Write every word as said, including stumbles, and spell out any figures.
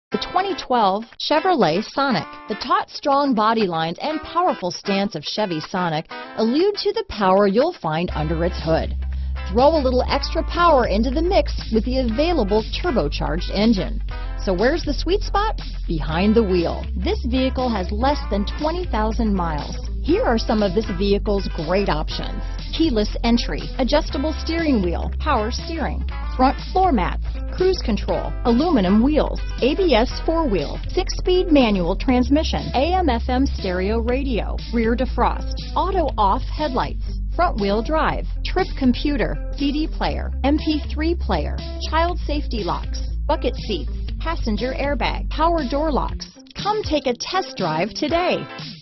The twenty twelve Chevrolet Sonic. The taut, strong body lines and powerful stance of Chevy Sonic allude to the power you'll find under its hood. Throw a little extra power into the mix with the available turbocharged engine. So where's the sweet spot? Behind the wheel. This vehicle has less than twenty thousand miles. Here are some of this vehicle's great options: keyless entry, adjustable steering wheel, power steering, front floor mats, cruise control, aluminum wheels, A B S four-wheel, six-speed manual transmission, A M F M stereo radio, rear defrost, auto-off headlights, front-wheel drive, trip computer, C D player, M P three player, child safety locks, bucket seats, passenger airbag, power door locks. Come take a test drive today.